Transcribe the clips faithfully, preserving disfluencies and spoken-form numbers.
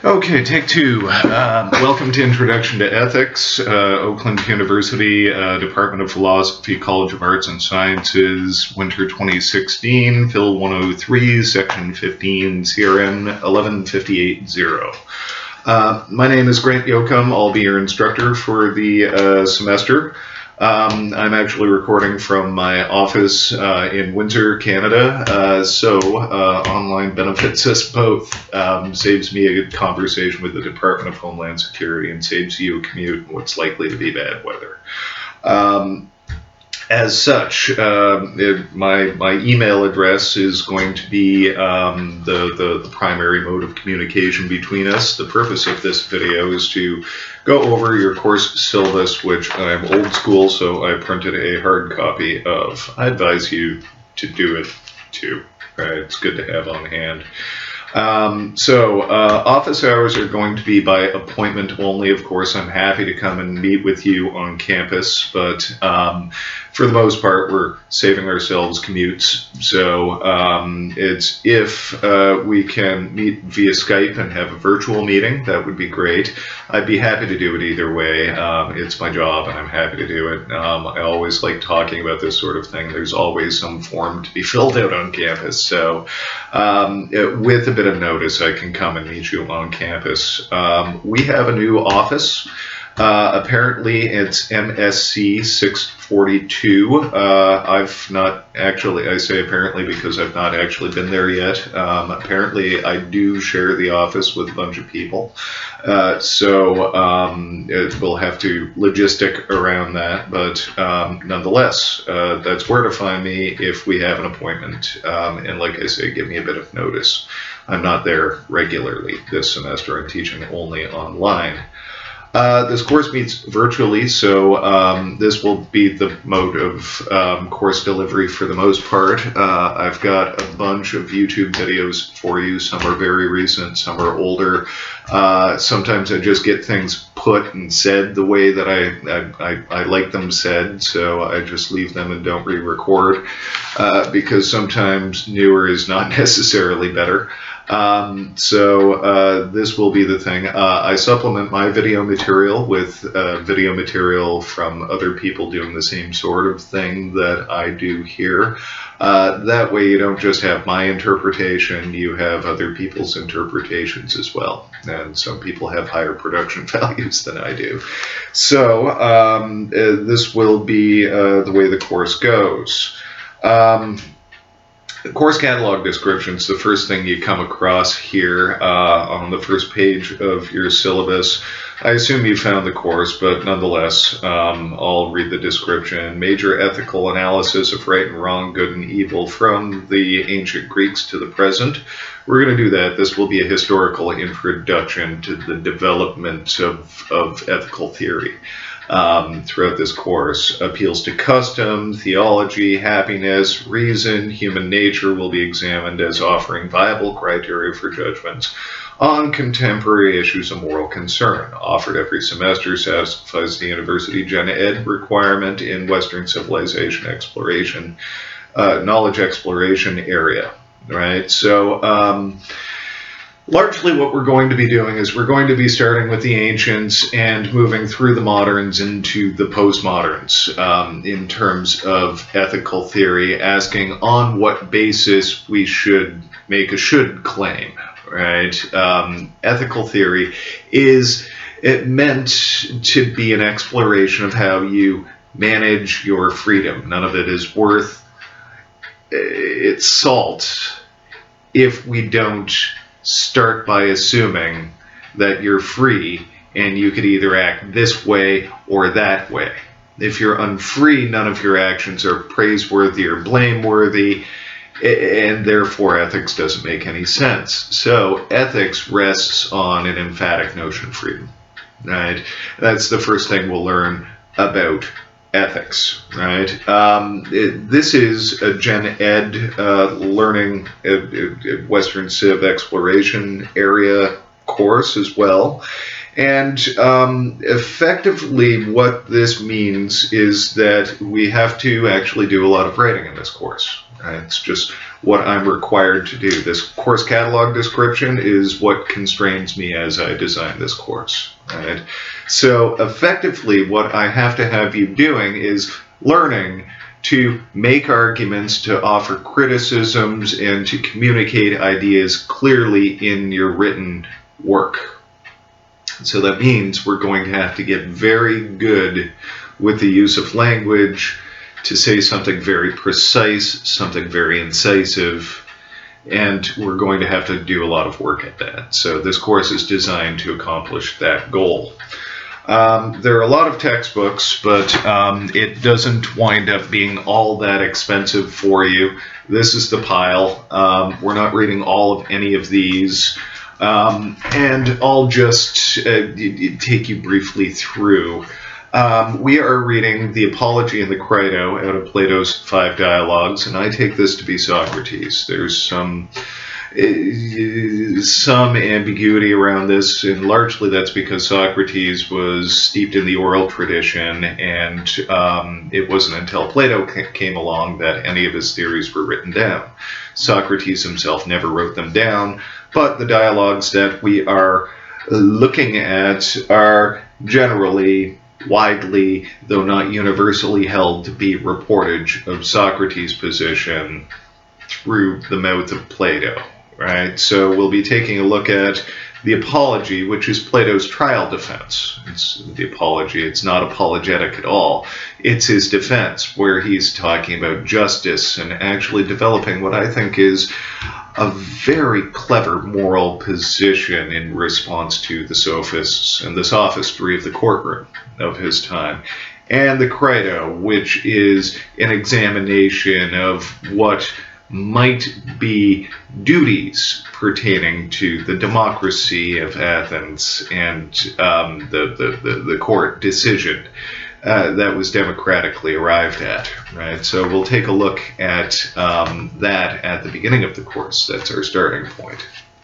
Okay, take two. Uh, welcome to Introduction to Ethics, uh, Oakland University, uh, Department of Philosophy, College of Arts and Sciences, winter twenty sixteen, Phil one oh three, section fifteen, C R N eleven fifty-eight zero. Uh, my name is Grant Yoakum. I'll be your instructor for the uh, semester. Um, I'm actually recording from my office uh, in Windsor, Canada, uh, so uh, online benefits us both. Um, saves me a good conversation with the Department of Homeland Security and saves you a commute in what's likely to be bad weather. Um, As such, uh, it, my, my email address is going to be um, the, the, the primary mode of communication between us. The purpose of this video is to go over your course syllabus, which I'm old school, so I printed a hard copy of. I advise you to do it too. Right? It's good to have on hand. Um, so uh, office hours are going to be by appointment only. Of course, I'm happy to come and meet with you on campus, but um, for the most part, we're saving ourselves commutes. So um, it's if uh, we can meet via Skype and have a virtual meeting, that would be great. I'd be happy to do it either way. Um, it's my job, and I'm happy to do it. Um, I always like talking about this sort of thing. There's always some form to be filled out on campus. So um, it, with a bit of notice, I can come and meet you on campus. Um, we have a new office. Uh, apparently it's M S C six forty-two. Uh, I've not actually, I say apparently because I've not actually been there yet. Um, apparently I do share the office with a bunch of people. Uh, so um, it, we'll have to logistic around that, but um, nonetheless, uh, that's where to find me if we have an appointment. Um, and like I say, give me a bit of notice. I'm not there regularly this semester. I'm teaching only online. Uh, this course meets virtually, so um, this will be the mode of um, course delivery for the most part. Uh, I've got a bunch of YouTube videos for you. Some are very recent, some are older. Uh, sometimes I just get things put and said the way that I, I, I, I like them said, so I just leave them and don't re-record, uh, because sometimes newer is not necessarily better. Um, so uh, this will be the thing. Uh, I supplement my video material with uh, video material from other people doing the same sort of thing that I do here. Uh, that way you don't just have my interpretation, you have other people's interpretations as well. And some people have higher production values than I do. So um, uh, this will be uh, the way the course goes. Um, The course catalog description is the first thing you come across here uh, on the first page of your syllabus. I assume you found the course, but nonetheless, um, I'll read the description. Major ethical analysis of right and wrong, good and evil from the ancient Greeks to the present. We're going to do that. This will be a historical introduction to the development of, of ethical theory. Um, throughout this course. Appeals to custom, theology, happiness, reason, human nature will be examined as offering viable criteria for judgments on contemporary issues of moral concern. Offered every semester, satisfies the university gen ed requirement in Western civilization exploration, uh, knowledge exploration area. Right? So, um, largely what we're going to be doing is we're going to be starting with the ancients and moving through the moderns into the postmoderns um, in terms of ethical theory, asking on what basis we should make a should claim, right? Um, ethical theory is it meant to be an exploration of how you manage your freedom. None of it is worth its salt if we don't start by assuming that you're free and you could either act this way or that way. If you're unfree, none of your actions are praiseworthy or blameworthy, and therefore ethics doesn't make any sense. So ethics rests on an emphatic notion of freedom, right? That's the first thing we'll learn about ethics, right? Um, it, this is a gen ed uh, learning uh, uh, Western Civ exploration area course as well. And um, effectively what this means is that we have to actually do a lot of writing in this course. Right? It's just what I'm required to do. This course catalog description is what constrains me as I design this course. Right? So effectively, what I have to have you doing is learning to make arguments, to offer criticisms, and to communicate ideas clearly in your written work. So that means we're going to have to get very good with the use of language to say something very precise, something very incisive, and we're going to have to do a lot of work at that. So this course is designed to accomplish that goal. Um, there are a lot of textbooks, but um, it doesn't wind up being all that expensive for you. This is the pile. Um, we're not reading all of any of these. Um, and I'll just uh, take you briefly through. Um, we are reading the Apology and the Crito out of Plato's Five Dialogues, and I take this to be Socrates. There's some uh, some ambiguity around this, and largely that's because Socrates was steeped in the oral tradition, and um, it wasn't until Plato came along that any of his theories were written down. Socrates himself never wrote them down, but the dialogues that we are looking at are generally, widely, though not universally held to be reportage of Socrates' position through the mouth of Plato, right? So we'll be taking a look at the Apology, which is Plato's trial defense. It's the Apology. It's not apologetic at all. It's his defense, where he's talking about justice and actually developing what I think is a very clever moral position in response to the sophists and the sophistry of the courtroom of his time. And the Crito, which is an examination of what might be duties pertaining to the democracy of Athens and um, the, the, the, the court decision uh, that was democratically arrived at. Right? So we'll take a look at um, that at the beginning of the course. That's our starting point.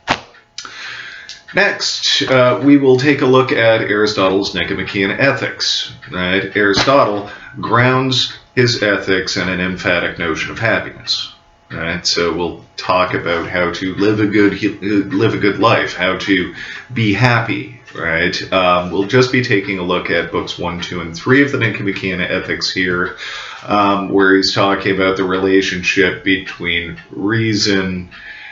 Next, uh, we will take a look at Aristotle's Nicomachean Ethics. Right? Aristotle grounds his ethics in an emphatic notion of happiness. Right, so we'll talk about how to live a good live a good life, how to be happy. Right, um, we'll just be taking a look at books one, two, and three of the Nicomachean Ethics here, um, where he's talking about the relationship between reason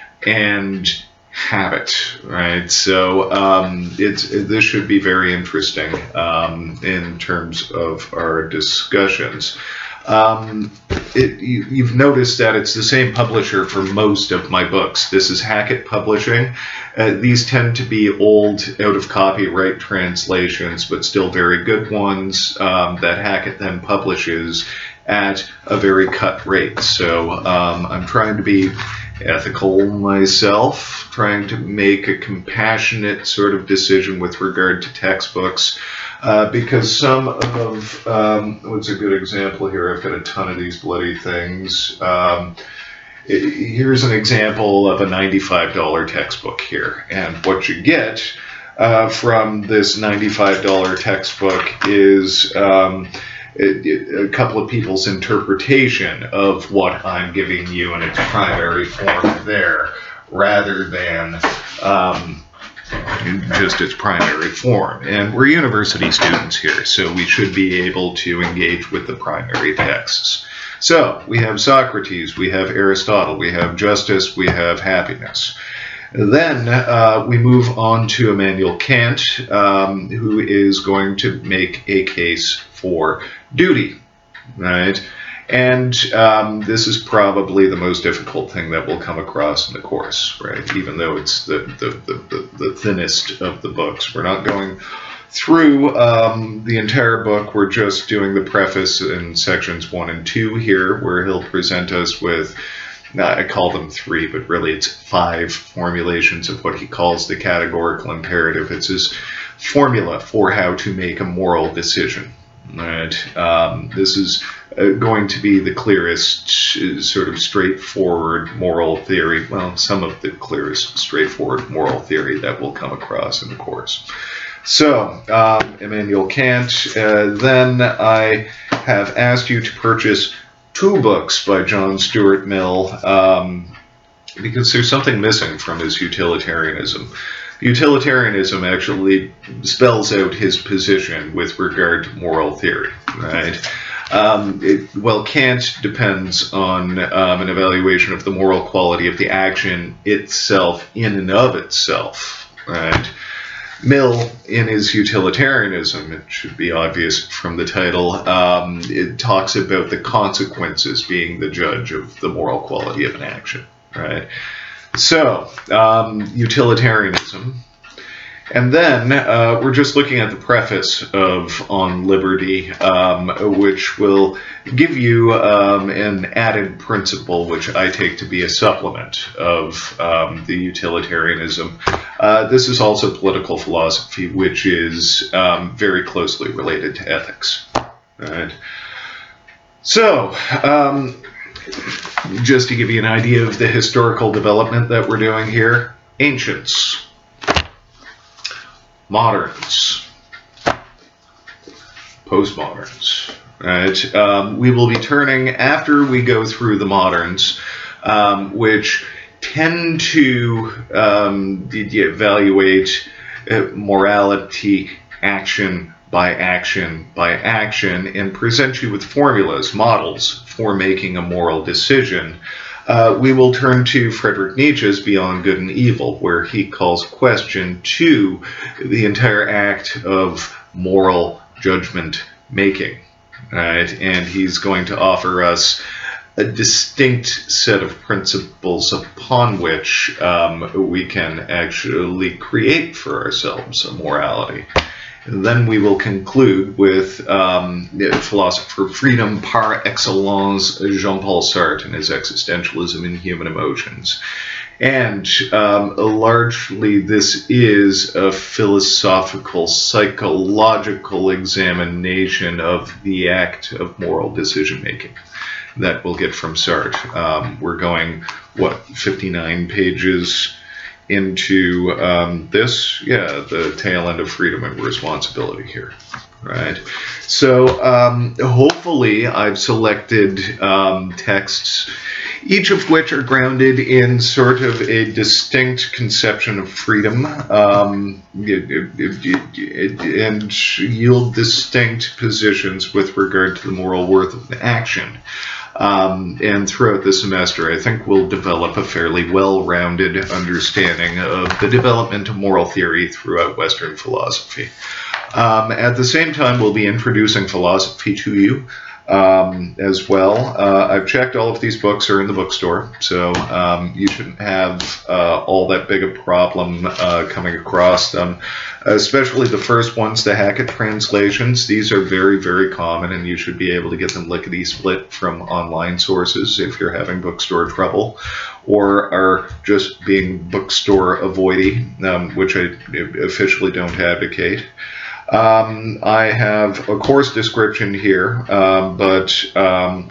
and habit. Right, so um, it's this should be very interesting um, in terms of our discussions. Um, it, you, you've noticed that it's the same publisher for most of my books. This is Hackett Publishing. Uh, these tend to be old, out of copyright translations, but still very good ones um, that Hackett then publishes at a very cut rate. So um, I'm trying to be ethical myself, trying to make a compassionate sort of decision with regard to textbooks. Uh, because some of, um, what's a good example here? I've got a ton of these bloody things. Um, it, here's an example of a ninety-five dollar textbook here. And what you get uh, from this ninety-five dollar textbook is um, it, it, a couple of people's interpretation of what I'm giving you in its primary form there, rather than um, just its primary form. And we're university students here, so we should be able to engage with the primary texts. So we have Socrates, we have Aristotle, we have justice, we have happiness. Then uh, we move on to Immanuel Kant, um, who is going to make a case for duty, right? And um, this is probably the most difficult thing that we'll come across in the course, right? Even though it's the, the, the, the, the thinnest of the books. We're not going through um, the entire book. We're just doing the preface in sections one and two here, where he'll present us with, I call them three, but really it's five formulations of what he calls the categorical imperative. It's his formula for how to make a moral decision. Right. Um, this is uh, going to be the clearest, uh, sort of straightforward moral theory, well, some of the clearest straightforward moral theory that we'll come across in the course. So, um, Immanuel Kant, uh, then I have asked you to purchase two books by John Stuart Mill. Um, because there's something missing from his utilitarianism. Utilitarianism actually spells out his position with regard to moral theory, right? Um, it, well, Kant depends on um, an evaluation of the moral quality of the action itself in and of itself, right? Mill, in his utilitarianism, it should be obvious from the title, um, it talks about the consequences being the judge of the moral quality of an action, right? So, um, utilitarianism. And then uh, we're just looking at the preface of On Liberty, um, which will give you um, an added principle, which I take to be a supplement of um, the utilitarianism. Uh, this is also political philosophy, which is um, very closely related to ethics. Right? So, um, just to give you an idea of the historical development that we're doing here, ancients, moderns, postmoderns, right? Um, we will be turning, after we go through the moderns, um, which tend to um, evaluate uh, morality action by action by action and present you with formulas, models for making a moral decision. Uh, we will turn to Friedrich Nietzsche's Beyond Good and Evil, where he calls question to the entire act of moral judgment making, right? And he's going to offer us a distinct set of principles upon which um, we can actually create for ourselves a morality. And then we will conclude with um, philosopher of freedom par excellence, Jean-Paul Sartre, and his existentialism in human emotions. And um, largely this is a philosophical, psychological examination of the act of moral decision-making that we'll get from Sartre. Um, we're going, what, fifty-nine pages into um, this, yeah, the tail end of freedom and responsibility here, right? So um, hopefully I've selected um, texts, each of which are grounded in sort of a distinct conception of freedom, um, and yield distinct positions with regard to the moral worth of an action. Um, and throughout the semester, I think we'll develop a fairly well-rounded understanding of the development of moral theory throughout Western philosophy. Um, at the same time, we'll be introducing philosophy to you um, as well. Uh, I've checked all of these books are in the bookstore, so um, you shouldn't have uh, all that big a problem uh, coming across them, especially the first ones, the Hackett translations. These are very, very common, and you should be able to get them lickety-split from online sources if you're having bookstore trouble, or are just being bookstore avoidy, um, which I officially don't advocate. Um, I have a course description here, um, but um,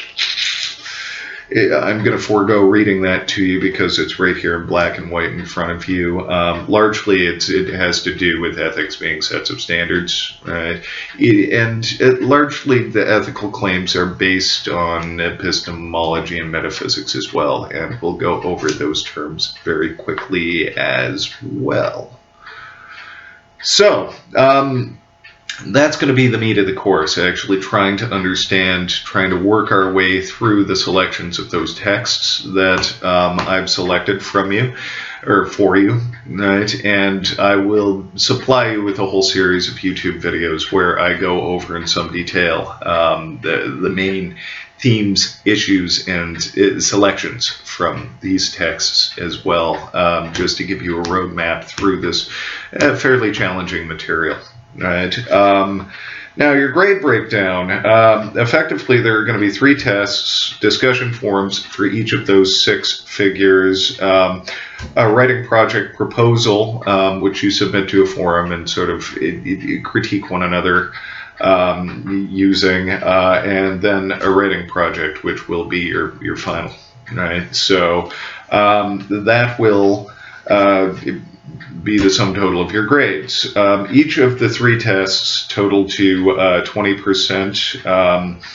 it, I'm going to forego reading that to you because it's right here in black and white in front of you. Um, largely, it's, it has to do with ethics being sets of standards, right? It, and it, largely, the ethical claims are based on epistemology and metaphysics as well, and we'll go over those terms very quickly as well. So, um, that's going to be the meat of the course, actually trying to understand, trying to work our way through the selections of those texts that um, I've selected from you, or for you, right? And I will supply you with a whole series of YouTube videos where I go over in some detail um, the, the main themes, issues, and uh, selections from these texts as well, um, just to give you a roadmap through this uh, fairly challenging material. Right. Um, now, your grade breakdown, um, effectively there are going to be three tests, discussion forums for each of those six figures, um, a writing project proposal, um, which you submit to a forum and sort of it, it, critique one another um, using, uh, and then a writing project, which will be your, your final. Right. So um, that will uh, be the sum total of your grades. Um, each of the three tests total to uh, twenty percent, um,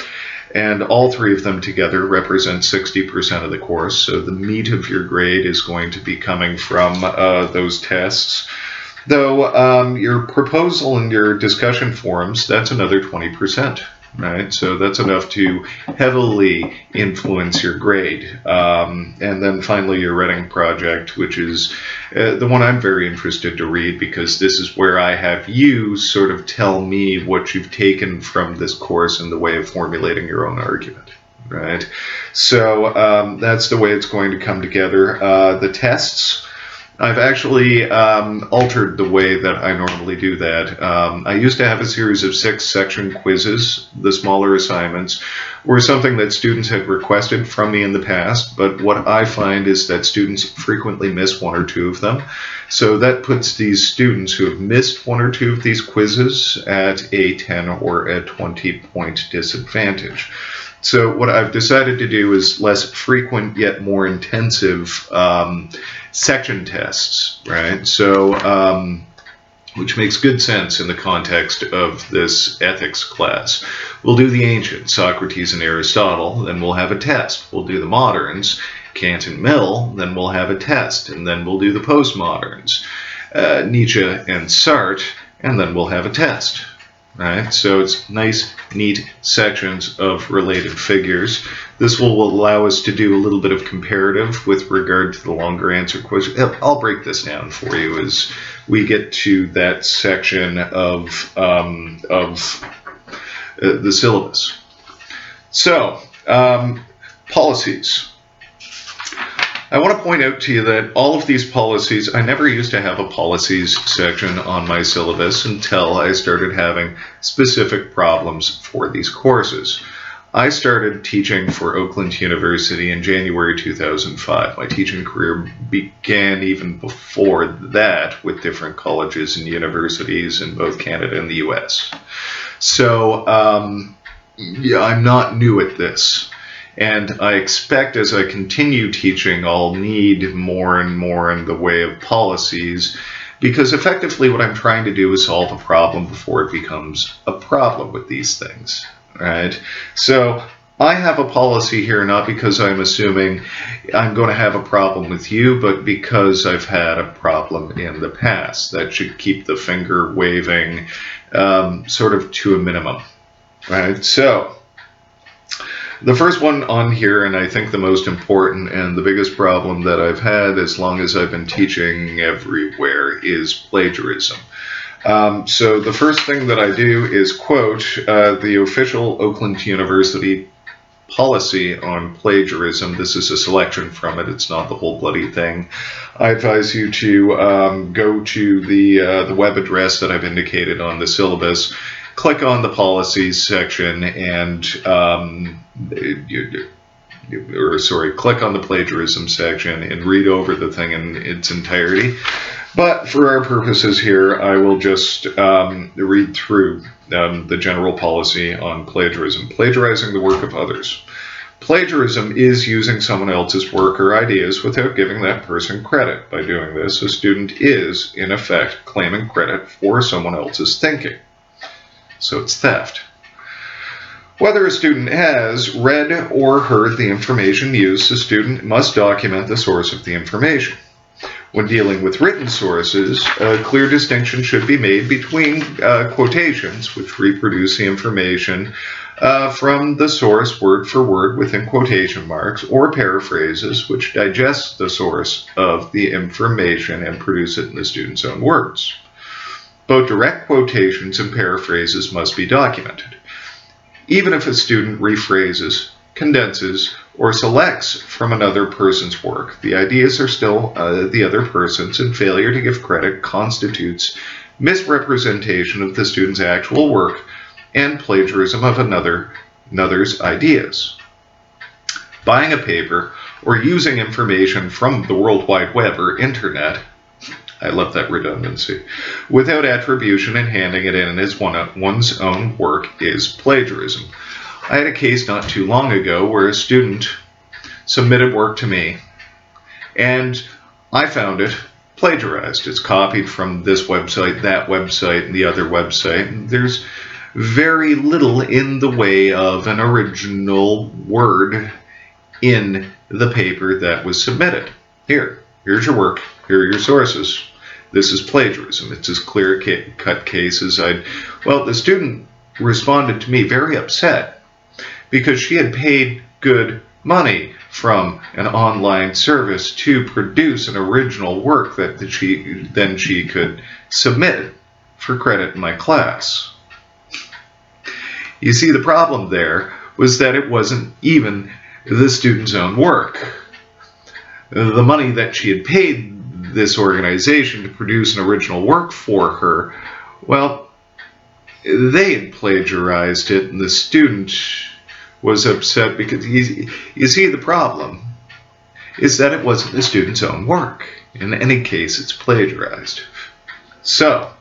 And all three of them together represent sixty percent of the course. So the meat of your grade is going to be coming from uh, those tests. Though um, your proposal and your discussion forums, that's another twenty percent. Right, so that's enough to heavily influence your grade. Um, and then finally your writing project, which is uh, the one I'm very interested to read, because this is where I have you sort of tell me what you've taken from this course in the way of formulating your own argument. Right, so um, that's the way it's going to come together. Uh, the tests, I've actually um, altered the way that I normally do that. Um, I used to have a series of six section quizzes. The smaller assignments were something that students had requested from me in the past, but what I find is that students frequently miss one or two of them. So that puts these students who have missed one or two of these quizzes at a ten or a twenty point disadvantage. So what I've decided to do is less frequent yet more intensive um, section tests, right? So, um, which makes good sense in the context of this ethics class. We'll do the ancients, Socrates and Aristotle, then we'll have a test. We'll do the moderns, Kant and Mill, then we'll have a test, and then we'll do the postmoderns, uh, Nietzsche and Sartre, and then we'll have a test. Right, so it's nice, neat sections of related figures. This will allow us to do a little bit of comparative with regard to the longer answer question. I'll break this down for you as we get to that section of, um, of uh, the syllabus. So, um, policies. I want to point out to you that all of these policies, I never used to have a policies section on my syllabus until I started having specific problems for these courses. I started teaching for Oakland University in January two thousand five. My teaching career began even before that with different colleges and universities in both Canada and the U S. So, um, yeah, I'm not new at this. And I expect as I continue teaching, I'll need more and more in the way of policies, because effectively what I'm trying to do is solve a problem before it becomes a problem with these things, right? So I have a policy here not because I'm assuming I'm going to have a problem with you, but because I've had a problem in the past. That should keep the finger waving um, sort of to a minimum, right? So the first one on here, and I think the most important and the biggest problem that I've had as long as I've been teaching everywhere, is plagiarism. Um, so the first thing that I do is quote uh, the official Oakland University policy on plagiarism. This is a selection from it. It's not the whole bloody thing. I advise you to um, go to the, uh, the web address that I've indicated on the syllabus, click on the policies section, and um, you, or sorry, click on the plagiarism section and read over the thing in its entirety. But for our purposes here, I will just um, read through um, the general policy on plagiarism. Plagiarizing the work of others. Plagiarism is using someone else's work or ideas without giving that person credit. By doing this, a student is, in effect, claiming credit for someone else's thinking. So it's theft. Whether a student has read or heard the information used, the student must document the source of the information. When dealing with written sources, a clear distinction should be made between uh, quotations, which reproduce the information uh, from the source word for word within quotation marks, or paraphrases, which digest the source of the information and produce it in the student's own words. Both direct quotations and paraphrases must be documented. Even if a student rephrases, condenses, or selects from another person's work, the ideas are still uh, the other person's, and failure to give credit constitutes misrepresentation of the student's actual work and plagiarism of another, another's ideas. Buying a paper or using information from the World Wide Web or Internet, I love that redundancy, without attribution and handing it in as one, one's own work is plagiarism. I had a case not too long ago where a student submitted work to me, and I found it plagiarized. It's copied from this website, that website, and the other website. And there's very little in the way of an original word in the paper that was submitted. Here, here's your work, here are your sources. This is plagiarism. It's as clear-cut case as I'd... Well, the student responded to me very upset because she had paid good money from an online service to produce an original work that, that she then she could submit for credit in my class. You see, the problem there was that it wasn't even the student's own work. The money that she had paid this organization to produce an original work for her, well, they had plagiarized it, and the student was upset because, you, you see, the problem is that it wasn't the student's own work. In any case, it's plagiarized. So,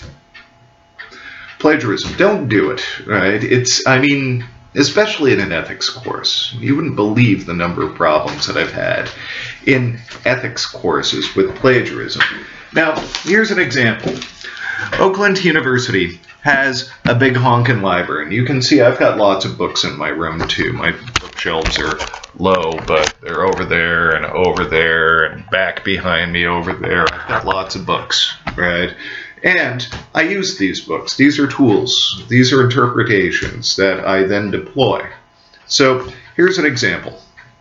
plagiarism, don't do it, right? It's, I mean, especially in an ethics course. You wouldn't believe the number of problems that I've had in ethics courses with plagiarism. Now, here's an example. Oakland University has a big honkin' library, and you can see I've got lots of books in my room too. My bookshelves are low, but they're over there and over there and back behind me over there. I've got lots of books, right? And I use these books. These are tools. These are interpretations that I then deploy. So here's an example.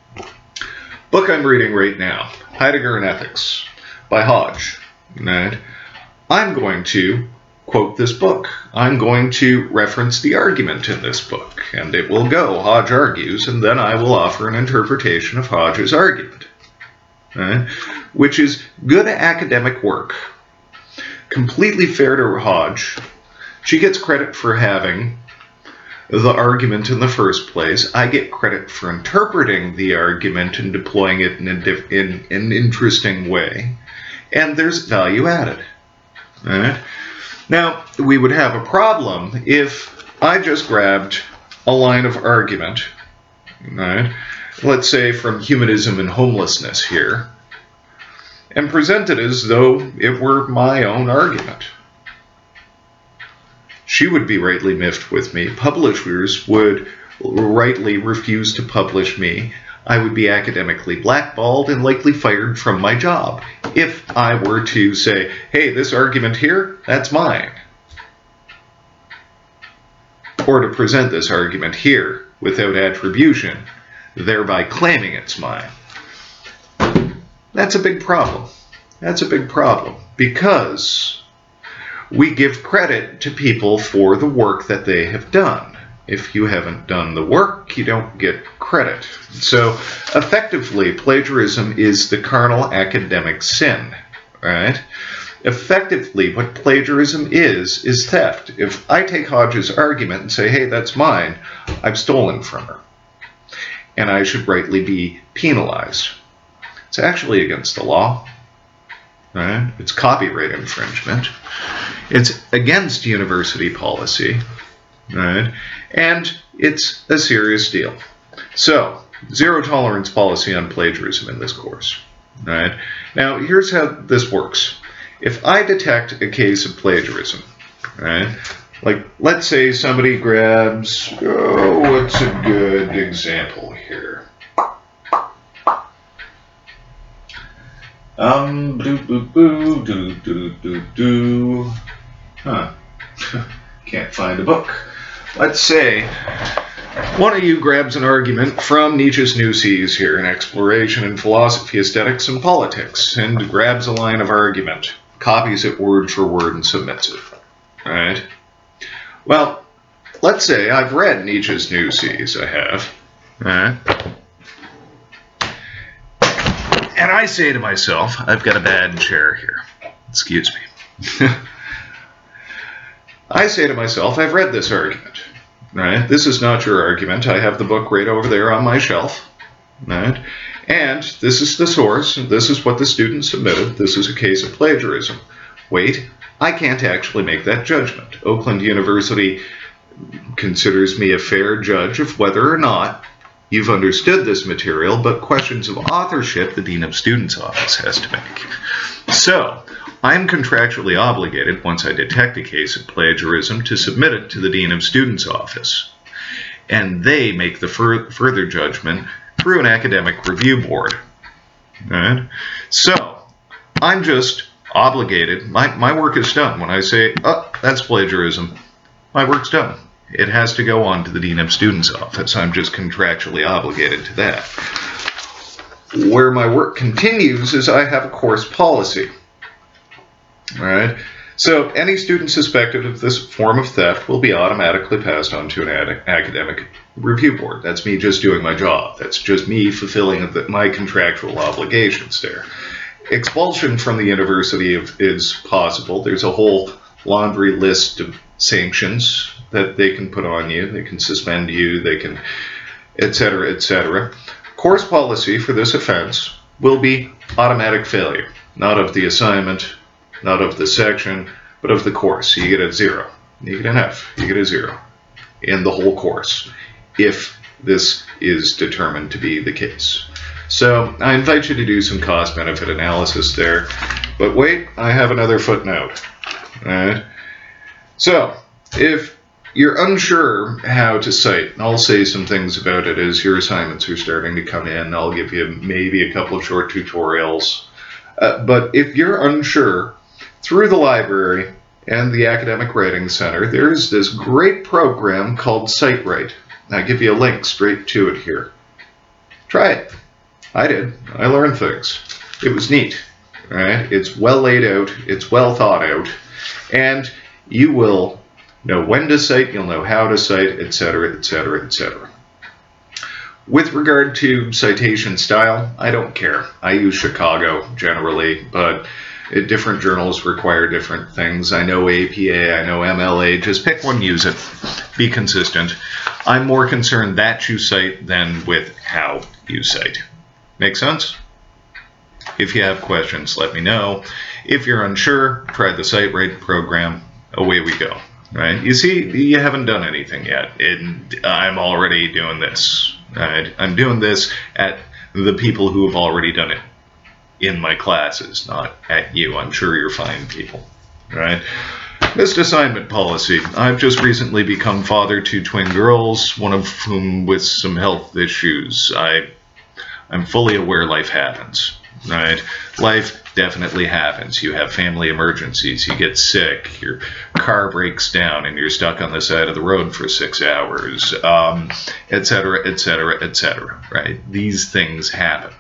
Book I'm reading right now, Heidegger and Ethics by Hodge. Right? I'm going to quote this book. I'm going to reference the argument in this book, and it will go, Hodge argues, and then I will offer an interpretation of Hodge's argument, right? Which is good academic work. Completely fair to Hodge. She gets credit for having the argument in the first place. I get credit for interpreting the argument and deploying it in, a in, in an interesting way. And there's value added. Right? Now, we would have a problem if I just grabbed a line of argument, right? Let's say from Humanism and Homelessness here, and presented as though it were my own argument. She would be rightly miffed with me. Publishers would rightly refuse to publish me. I would be academically blackballed and likely fired from my job if I were to say, hey, this argument here, that's mine. Or to present this argument here without attribution, thereby claiming it's mine. That's a big problem. That's a big problem because we give credit to people for the work that they have done. If you haven't done the work, you don't get credit. So effectively, plagiarism is the carnal academic sin, right? Effectively, what plagiarism is, is theft. If I take Hodge's argument and say, hey, that's mine, I've stolen from her, and I should rightly be penalized. It's actually against the law, right? It's copyright infringement. It's against university policy, right? And it's a serious deal. So, zero tolerance policy on plagiarism in this course, right? Now, here's how this works. If I detect a case of plagiarism, right? Like, let's say somebody grabs, oh, what's a good example here? Um, doo doo doo doo doo doo doo. Huh. Can't find a book. Let's say one of you grabs an argument from Nietzsche's New Seas here, an exploration in philosophy, aesthetics, and politics, and grabs a line of argument, copies it word for word, and submits it. All right? Well, let's say I've read Nietzsche's New Seas. I have. All right? And I say to myself, I've got a bad chair here. Excuse me. I say to myself, I've read this argument. Right? This is not your argument. I have the book right over there on my shelf. Right? And this is the source. This is what the student submitted. This is a case of plagiarism. Wait, I can't actually make that judgment. Oakland University considers me a fair judge of whether or not you've understood this material, but questions of authorship the Dean of Students Office has to make. So, I'm contractually obligated, once I detect a case of plagiarism, to submit it to the Dean of Students' office. And they make the fur further judgment through an academic review board. Right? So, I'm just obligated. My, my work is done. When I say, oh, that's plagiarism, my work's done. It has to go on to the Dean of Students' office. I'm just contractually obligated to that. Where my work continues is I have a course policy. All right? So any student suspected of this form of theft will be automatically passed on to an ad academic review board. That's me just doing my job. That's just me fulfilling the, my contractual obligations there. Expulsion from the university is possible. There's a whole laundry list of sanctions that they can put on you. They can suspend you, they can, et cetera, et cetera. Course policy for this offense will be automatic failure, not of the assignment, not of the section, but of the course. You get a zero, you get an F, you get a zero in the whole course, if this is determined to be the case. So I invite you to do some cost-benefit analysis there. But wait, I have another footnote. All right? So if you're unsure how to cite, I'll say some things about it as your assignments are starting to come in. I'll give you maybe a couple of short tutorials. Uh, but if you're unsure, through the library and the Academic Writing Center, there's this great program called CiteWrite. I'll give you a link straight to it here. Try it. I did. I learned things. It was neat. Right? It's well laid out. It's well thought out. And you will know when to cite, you'll know how to cite, et cetera, et cetera, et cetera. With regard to citation style, I don't care. I use Chicago generally, but different journals require different things. I know A P A, I know M L A, just pick one, use it. Be consistent. I'm more concerned that you cite than with how you cite. Make sense? If you have questions, let me know. If you're unsure, try the CiteWrite program. Away we go. Right? You see, you haven't done anything yet, and I'm already doing this. Right? I'm doing this at the people who have already done it in my classes, not at you. I'm sure you're fine people. Right? Missed assignment policy. I've just recently become father to twin girls, one of whom with some health issues. I, I'm fully aware life happens. Right? Life definitely happens. You have family emergencies, you get sick, your car breaks down and you're stuck on the side of the road for six hours, um, et cetera, et cetera, et cetera, right? These things happen.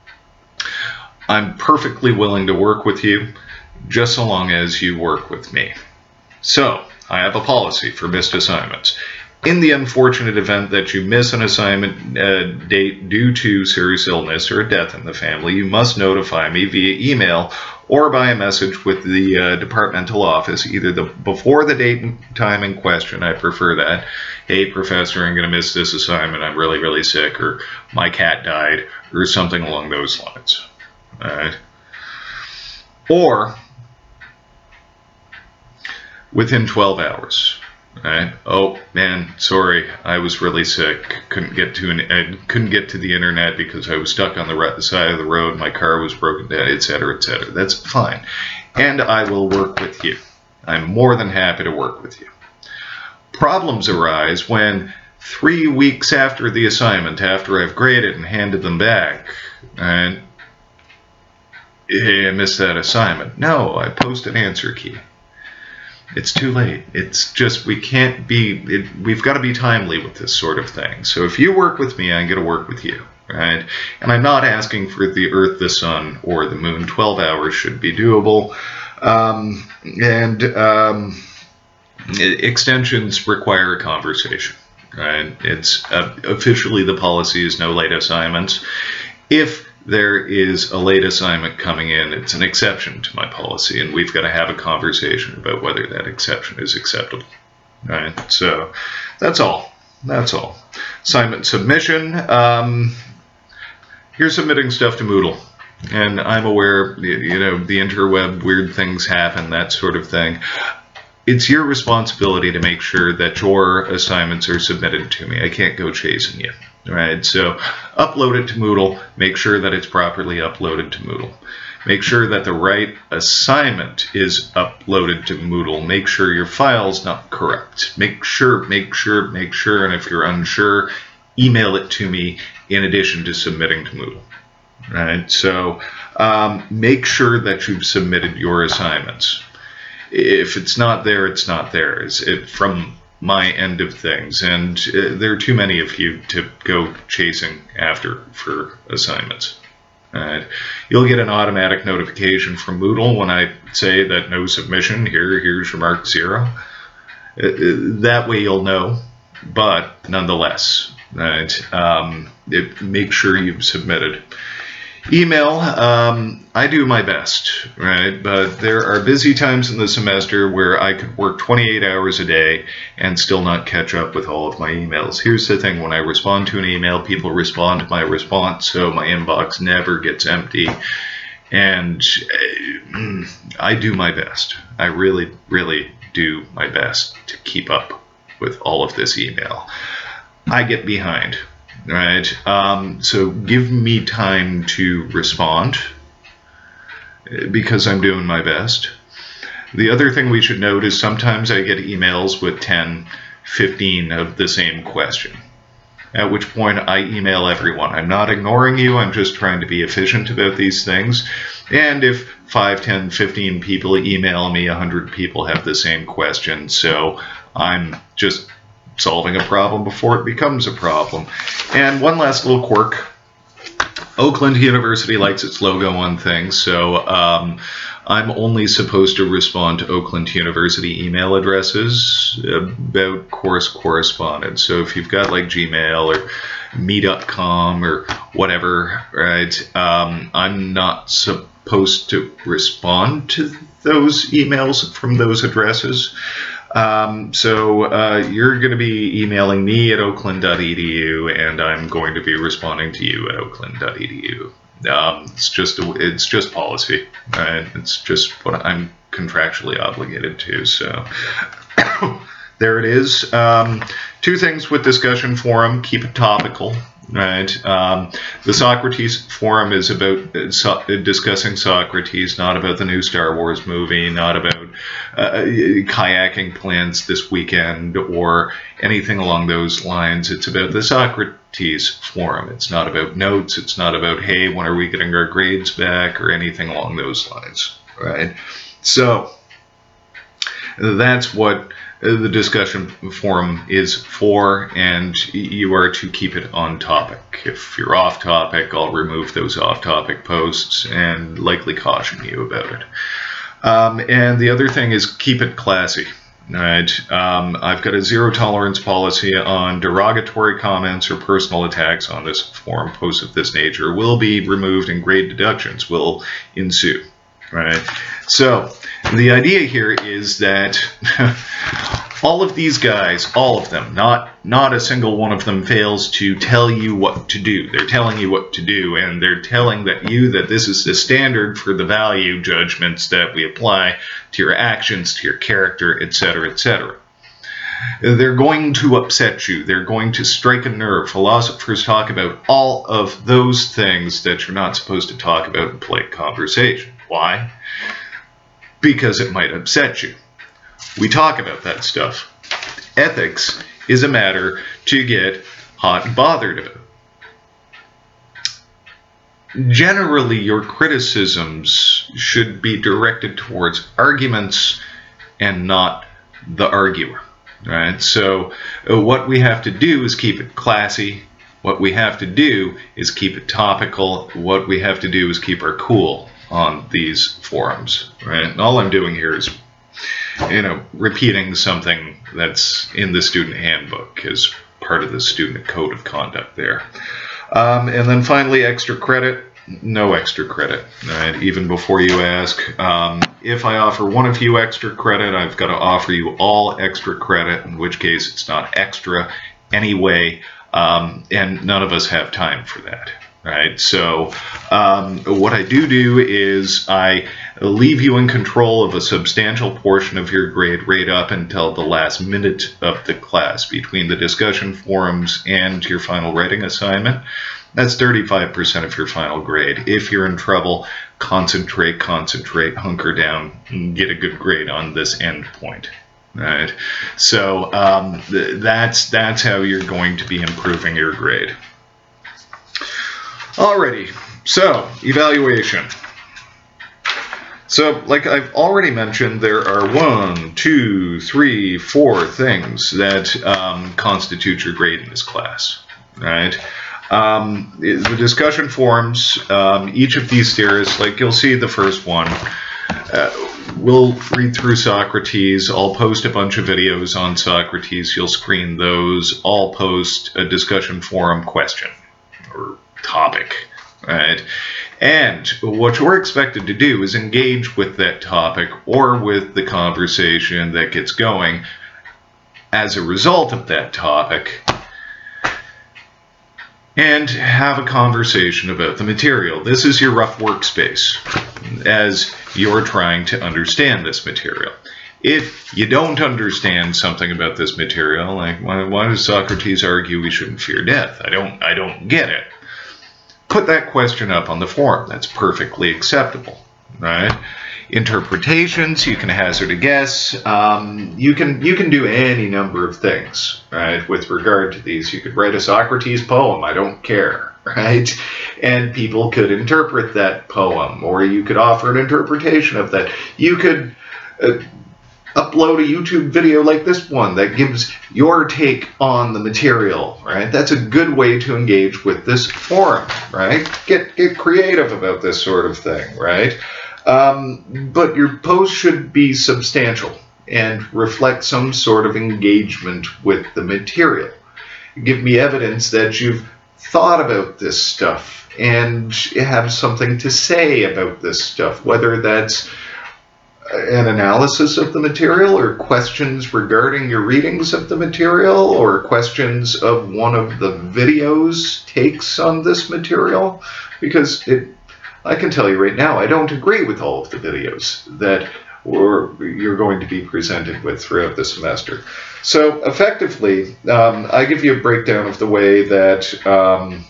I'm perfectly willing to work with you, just so long as you work with me. So, I have a policy for missed assignments. In the unfortunate event that you miss an assignment uh, date due to serious illness or a death in the family, you must notify me via email or by a message with the uh, departmental office, either the before the date and time in question. I prefer that. Hey, professor, I'm going to miss this assignment. I'm really, really sick, or my cat died, or something along those lines. All right. Or within twelve hours. Right? Oh man, sorry, I was really sick. Couldn't get to an, I couldn't get to the internet because I was stuck on the right side of the road. My car was broken down, et cetera, et cetera. That's fine, and I will work with you. I'm more than happy to work with you. Problems arise when three weeks after the assignment, after I've graded and handed them back, and hey, I missed that assignment. No, I posted an answer key. It's too late. It's just, we can't be, it, we've got to be timely with this sort of thing. So if you work with me, I'm going to work with you, right? And I'm not asking for the Earth, the Sun, or the Moon. twelve hours should be doable. Um, and um, extensions require a conversation, right? It's uh, officially the policy is no late assignments. If there is a late assignment coming in, it's an exception to my policy, and we've got to have a conversation about whether that exception is acceptable. Right? So that's all. That's all. Assignment submission. Um, you're submitting stuff to Moodle, and I'm aware, you know, the interweb, weird things happen, that sort of thing. It's your responsibility to make sure that your assignments are submitted to me. I can't go chasing you. Right, so upload it to Moodle, make sure that it's properly uploaded to Moodle. Make sure that the right assignment is uploaded to Moodle. Make sure your file's not corrupt. Make sure, make sure, make sure, and if you're unsure, email it to me in addition to submitting to Moodle. Right? So um, make sure that you've submitted your assignments. If it's not there, it's not there. It's it, from my end of things, and uh, there are too many of you to go chasing after for assignments. Right. You'll get an automatic notification from Moodle when I say that no submission, here, here's your mark zero. Uh, that way you'll know, but nonetheless, right, um, it, make sure you've submitted. Email, um, I do my best, right, but there are busy times in the semester where I could work twenty-eight hours a day and still not catch up with all of my emails. Here's the thing, when I respond to an email, people respond to my response, so my inbox never gets empty, and uh, I do my best. I really, really do my best to keep up with all of this email. I get behind. Right, um, so give me time to respond because I'm doing my best. The other thing we should note is sometimes I get emails with ten, fifteen of the same question, at which point I email everyone. I'm not ignoring you, I'm just trying to be efficient about these things. And if five, ten, fifteen people email me, one hundred people have the same question, so I'm just solving a problem before it becomes a problem. And one last little quirk. Oakland University likes its logo on things, so um, I'm only supposed to respond to Oakland University email addresses about course correspondence. So if you've got like Gmail or me dot com or whatever, right, um, I'm not supposed to respond to those emails from those addresses. Um, so uh, you're going to be emailing me at oakland dot e d u, and I'm going to be responding to you at oakland dot e d u. Um, it's just a, it's just policy, right? It's just what I'm contractually obligated to. So there it is. Um, two things with discussion forum: keep it topical. Right. Um, the Socrates Forum is about uh, so discussing Socrates, not about the new Star Wars movie, not about uh, kayaking plans this weekend or anything along those lines. It's about the Socrates Forum. It's not about notes. It's not about, hey, when are we getting our grades back or anything along those lines. Right. So that's what the discussion forum is for, and you are to keep it on topic. If you're off topic, I'll remove those off-topic posts and likely caution you about it. Um, and the other thing is keep it classy. Right? Um, I've got a zero tolerance policy on derogatory comments or personal attacks on this forum. Posts of this nature will be removed and grade deductions will ensue. Right? So the idea here is that all of these guys, all of them, not not a single one of them fails to tell you what to do. They're telling you what to do, and they're telling that you that this is the standard for the value judgments that we apply to your actions, to your character, et cetera, et cetera. They're going to upset you. They're going to strike a nerve. Philosophers talk about all of those things that you're not supposed to talk about in polite conversation. Why? Because it might upset you. We talk about that stuff. Ethics is a matter to get hot and bothered about. Generally, your criticisms should be directed towards arguments and not the arguer. Right? So uh, what we have to do is keep it classy. What we have to do is keep it topical. What we have to do is keep our cool on these forums. Right? And all I'm doing here is, you know, repeating something that's in the student handbook as part of the student code of conduct there. Um, and then finally, extra credit. No extra credit. Right? Even before you ask, um, if I offer one of you extra credit, I've got to offer you all extra credit, in which case it's not extra anyway, um, and none of us have time for that. Right? So um, what I do do is I leave you in control of a substantial portion of your grade right up until the last minute of the class, between the discussion forums and your final writing assignment. That's thirty-five percent of your final grade. If you're in trouble, concentrate, concentrate, hunker down, and get a good grade on this end point. Right? So um, th that's, that's how you're going to be improving your grade. Alrighty, so evaluation. So, like I've already mentioned, there are one, two, three, four things that um, constitute your grade in this class, right? Um, the discussion forums, um, each of these theorists, like you'll see the first one, uh, we'll read through Socrates. I'll post a bunch of videos on Socrates. You'll screen those. I'll post a discussion forum question or topic, right? And what you're expected to do is engage with that topic or with the conversation that gets going as a result of that topic, and have a conversation about the material. This is your rough workspace as you're trying to understand this material. If you don't understand something about this material, like why, why does Socrates argue we shouldn't fear death? I don't, I don't get it. Put that question up on the forum. That's perfectly acceptable, right? Interpretations, you can hazard a guess. Um, you can you can do any number of things, right? With regard to these, you could write a Socrates poem. I don't care, right? And people could interpret that poem, or you could offer an interpretation of that. You could uh, upload a YouTube video like this one that gives your take on the material, right? That's a good way to engage with this forum, right? Get, get creative about this sort of thing, right? Um, but your post should be substantial and reflect some sort of engagement with the material. Give me evidence that you've thought about this stuff and have something to say about this stuff, whether that's an analysis of the material, or questions regarding your readings of the material, or questions of one of the videos takes on this material, because it, I can tell you right now, I don't agree with all of the videos that or you're going to be presented with throughout the semester. So effectively, um, I give you a breakdown of the way that um,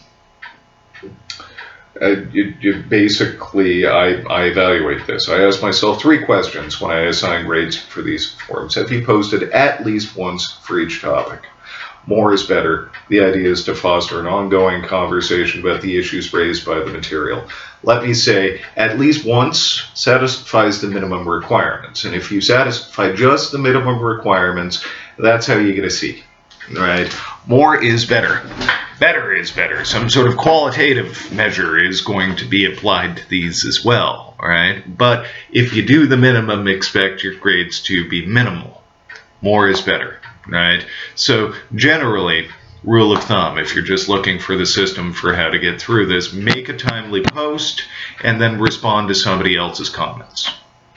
Uh, you, you basically, I, I evaluate this. I ask myself three questions when I assign grades for these forums. Have you posted at least once for each topic? More is better. The idea is to foster an ongoing conversation about the issues raised by the material. Let me say, at least once satisfies the minimum requirements. And if you satisfy just the minimum requirements, that's how you get a C, right? More is better. Better is better. Some sort of qualitative measure is going to be applied to these as well, all right? But if you do the minimum, expect your grades to be minimal. More is better, right? So generally, rule of thumb, if you're just looking for the system for how to get through this, make a timely post and then respond to somebody else's comments.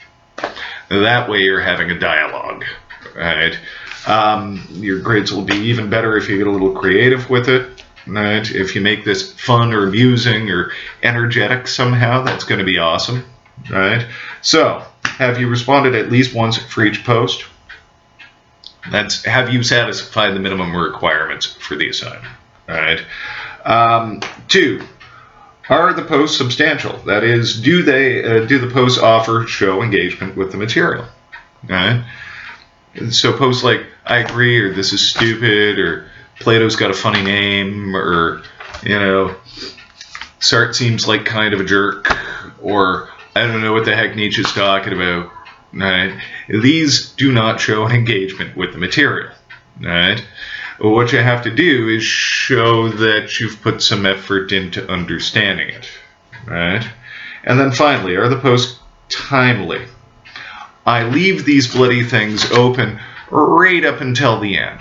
That way you're having a dialogue, right? Um, your grades will be even better if you get a little creative with it. Right? If you make this fun or amusing or energetic somehow, that's going to be awesome. Right? So, have you responded at least once for each post? That's, have you satisfied the minimum requirements for the assignment? Right? Um, two, are the posts substantial? That is, do they uh, do the posts offer show engagement with the material? Right? So posts like, I agree, or this is stupid, or Plato's got a funny name, or, you know, Sartre seems like kind of a jerk, or I don't know what the heck Nietzsche's talking about, right? These do not show an engagement with the material, right? What you have to do is show that you've put some effort into understanding it, right? And then finally, are the posts timely? I leave these bloody things open right up until the end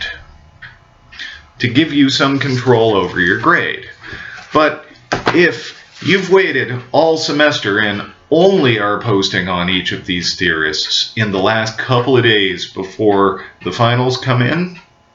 to give you some control over your grade. But if you've waited all semester and only are posting on each of these theorists in the last couple of days before the finals come in,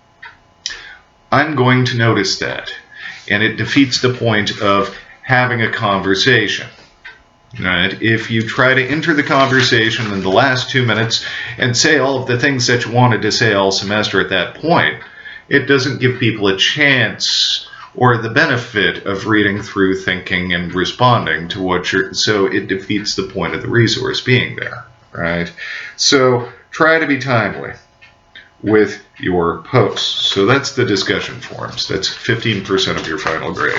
I'm going to notice that. And it defeats the point of having a conversation. Right? If you try to enter the conversation in the last two minutes and say all of the things that you wanted to say all semester at that point, it doesn't give people a chance or the benefit of reading through, thinking, and responding to what you're, so it defeats the point of the resource being there, right? So try to be timely with your posts. So that's the discussion forums. That's fifteen percent of your final grade.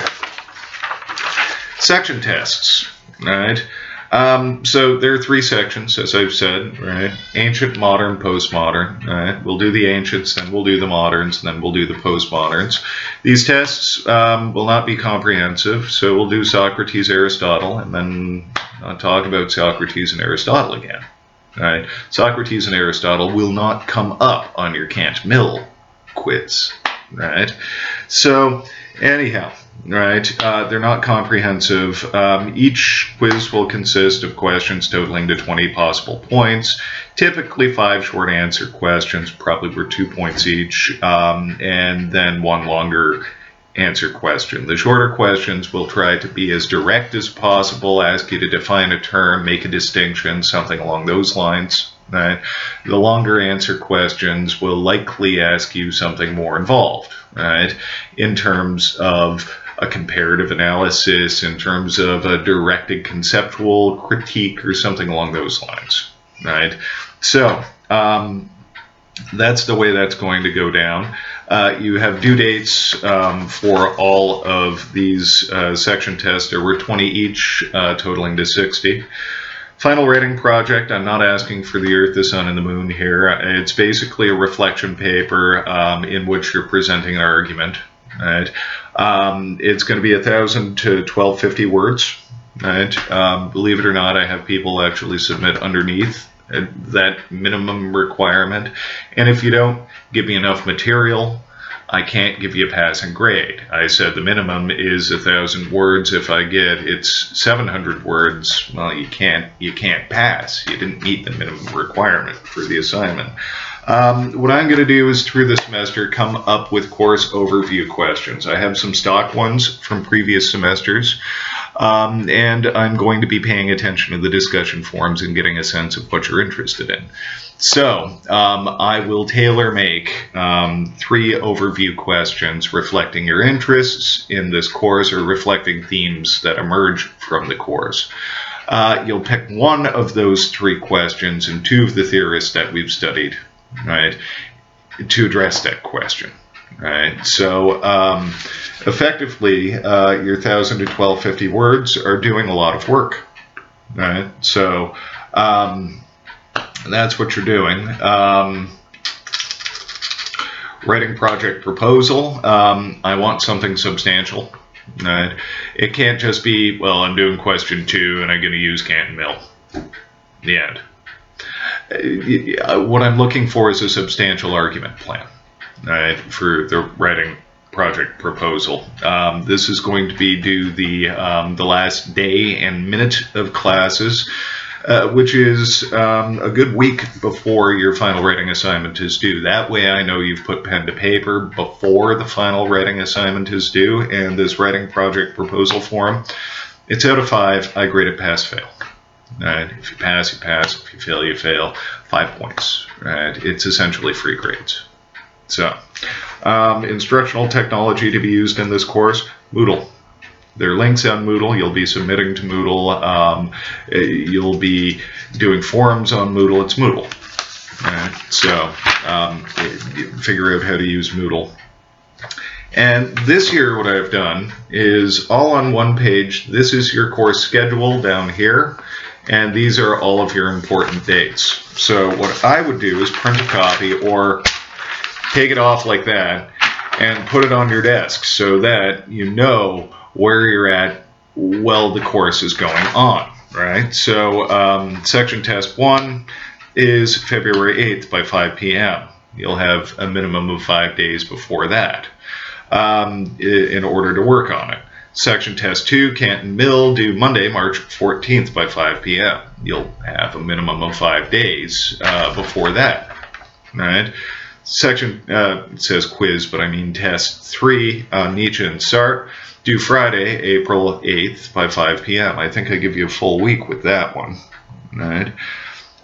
Section tests, right? Um, so there are three sections, as I've said, right? Ancient, modern, postmodern, right? We'll do the ancients, then we'll do the moderns, and then we'll do the postmoderns. These tests um, will not be comprehensive, so we'll do Socrates, Aristotle, and then uh, talk about Socrates and Aristotle again, right? Socrates and Aristotle will not come up on your Kant-Mill quiz, right? So, anyhow, right, uh, they're not comprehensive. Um, each quiz will consist of questions totaling to twenty possible points, typically five short answer questions, probably worth two points each, um, and then one longer answer question. The shorter questions will try to be as direct as possible, ask you to define a term, make a distinction, something along those lines. Right? The longer answer questions will likely ask you something more involved, right? In terms of a comparative analysis, in terms of a directed conceptual critique or something along those lines, right? So um, that's the way that's going to go down. Uh, you have due dates um, for all of these uh, section tests. There were twenty each, uh, totaling to sixty. Final writing project, I'm not asking for the Earth, the Sun, and the Moon here. It's basically a reflection paper um, in which you're presenting an argument. Right? Um, it's going to be one thousand to twelve fifty words. Right? Um, believe it or not, I have people actually submit underneath that minimum requirement. And if you don't give me enough material, I can't give you a passing grade. I said the minimum is a thousand words. If I get it's seven hundred words, well, you can't you can't pass. You didn't meet the minimum requirement for the assignment. Um, what I'm going to do is through the semester come up with course overview questions. I have some stock ones from previous semesters, um, and I'm going to be paying attention to the discussion forums and getting a sense of what you're interested in. So um, I will tailor make um, three overview questions reflecting your interests in this course or reflecting themes that emerge from the course. Uh, you'll pick one of those three questions and two of the theorists that we've studied, right, to address that question. Right. So um, effectively, uh, your one thousand to twelve fifty words are doing a lot of work. Right. So um, that's what you're doing. Um, writing project proposal. Um, I want something substantial. Right. It can't just be, well, I'm doing question two and I'm going to use Kant-Mill. The end. Uh, what I'm looking for is a substantial argument plan. Right, for the writing project proposal. Um, this is going to be due the um, the last day and minute of classes, uh, which is um, a good week before your final writing assignment is due. That way I know you've put pen to paper before the final writing assignment is due, and this writing project proposal forum, it's out of five. I grade it pass fail. Right? If you pass, you pass. If you fail, you fail. Five points. Right? It's essentially free grades. So, um, instructional technology to be used in this course, Moodle. There are links on Moodle. You'll be submitting to Moodle. Um, you'll be doing forums on Moodle. It's Moodle. Right? So, um, figure out how to use Moodle. And this year what I've done is all on one page. This is your course schedule down here. And these are all of your important dates. So what I would do is print a copy or take it off like that and put it on your desk so that you know where you're at while the course is going on, right? So um, section test one is February eighth by five P M You'll have a minimum of five days before that um, in order to work on it. Section test two, Kant-Mill, due Monday, March fourteenth by five P M You'll have a minimum of five days uh, before that, right? Section, uh, it says quiz, but I mean test three, uh, Nietzsche and Sartre, due Friday, April eighth by five P M I think I give you a full week with that one, right?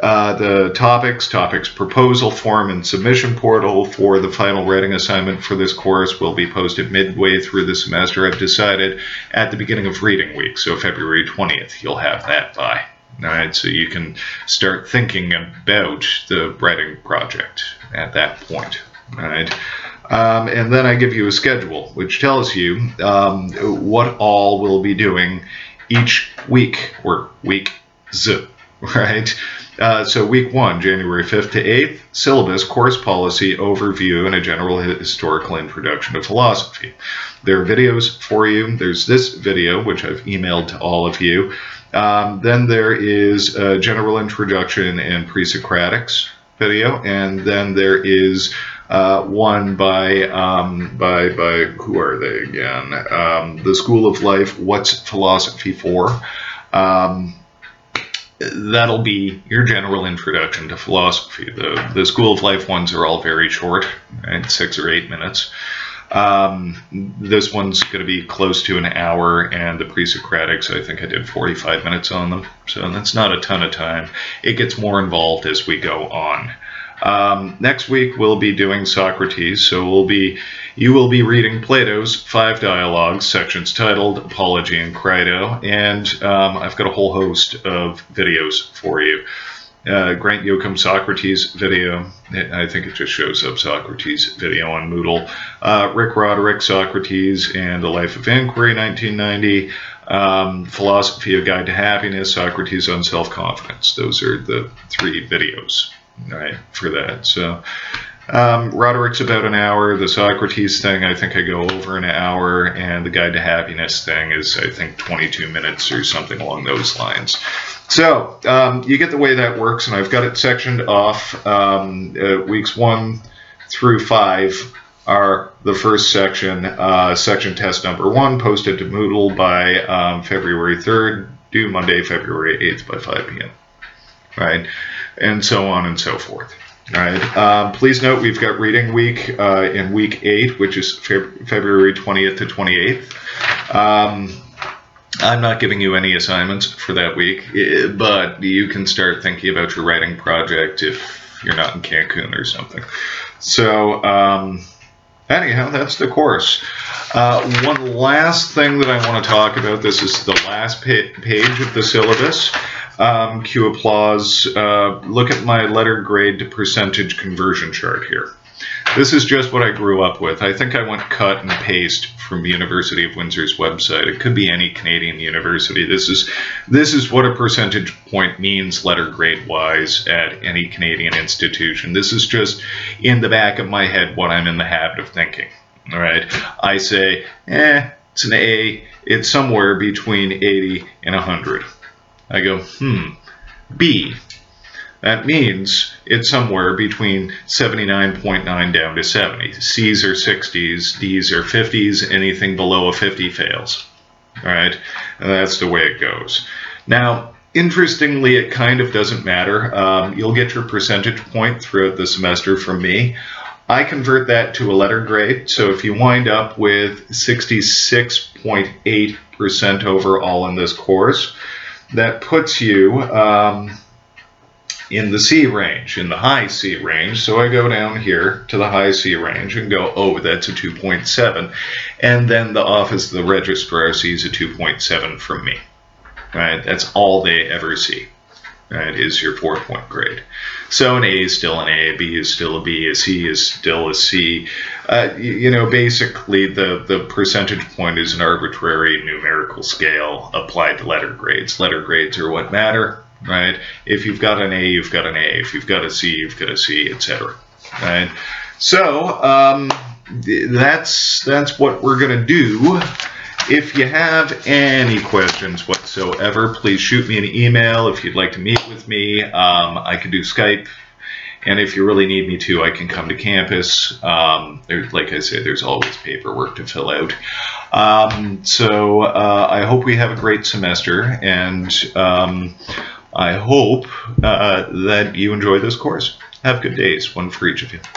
Uh, the topics, topics proposal form and submission portal for the final writing assignment for this course will be posted midway through the semester. I've decided at the beginning of reading week, so February twentieth, you'll have that by. All right, so you can start thinking about the writing project at that point. All right, um, and then I give you a schedule which tells you um, what all we'll be doing each week, or weeks, right? Uh, so week one, January fifth to eighth, syllabus, course policy, overview, and a general historical introduction to philosophy. There are videos for you. There's this video, which I've emailed to all of you. Um, then there is a general introduction and pre-Socratics video, and then there is uh, one by, um, by, by, who are they again? Um, The School of Life, What's Philosophy For? Um, That'll be your general introduction to philosophy. The, the School of Life ones are all very short, right? Six or eight minutes. Um, this one's going to be close to an hour, and the pre-Socratics, I think I did forty-five minutes on them. So that's not a ton of time. It gets more involved as we go on. Um, next week we'll be doing Socrates, so we'll be, you will be reading Plato's Five Dialogues, sections titled Apology and Crito, and um, I've got a whole host of videos for you. Uh, Grant Yoakum Socrates video, I think it just shows up Socrates video on Moodle. Uh, Rick Roderick, Socrates and the Life of Inquiry, nineteen ninety. Um, Philosophy, A Guide to Happiness, Socrates on Self-Confidence. Those are the three videos. Right, for that. So um, Roderick's about an hour. The Socrates thing, I think I go over an hour, and the Guide to Happiness thing is, I think, twenty-two minutes or something along those lines. So um, you get the way that works, and I've got it sectioned off. Um, uh, weeks one through five are the first section. Uh, section test number one, posted to Moodle by um, February third, due Monday, February eighth by five p m Right, and so on and so forth. All right. Um, please note we've got reading week uh, in week eight, which is Feb February twentieth to twenty-eighth. Um, I'm not giving you any assignments for that week, but you can start thinking about your writing project if you're not in Cancun or something. So um, anyhow, that's the course. Uh, one last thing that I want to talk about. This is the last pa page of the syllabus. Um, cue applause. Uh, look at my letter grade to percentage conversion chart here. This is just what I grew up with. I think I went cut and paste from University of Windsor's website. It could be any Canadian university. This is this is what a percentage point means letter grade wise at any Canadian institution. This is just in the back of my head what I'm in the habit of thinking. All right. I say, eh, it's an A. It's somewhere between eighty and one hundred. I go, hmm, B. That means it's somewhere between seventy-nine point nine down to seventy. C's are sixties, D's are fifties, anything below a fifty fails. All right, and that's the way it goes. Now, interestingly, it kind of doesn't matter. Um, you'll get your percentage point throughout the semester from me. I convert that to a letter grade, so if you wind up with sixty-six point eight percent overall in this course, that puts you um, in the C range, in the high C range. So I go down here to the high C range and go, oh, that's a two point seven. And then the Office of the Registrar sees a two point seven from me. Right? That's all they ever see. Right? Is your four-point grade. So an A is still an A, a B is still a B, a C is still a C. Uh, you, you know, basically the, the percentage point is an arbitrary numerical scale applied to letter grades. Letter grades are what matter, right? If you've got an A, you've got an A. If you've got a C, you've got a C, et cetera. Right? So um, that's, that's what we're going to do. If you have any questions whatsoever, please shoot me an email. If you'd like to meet with me, um, I can do Skype. And if you really need me to, I can come to campus. Um, there, like I said, there's always paperwork to fill out. Um, so uh, I hope we have a great semester, and um, I hope uh, that you enjoy this course. Have good days, one for each of you.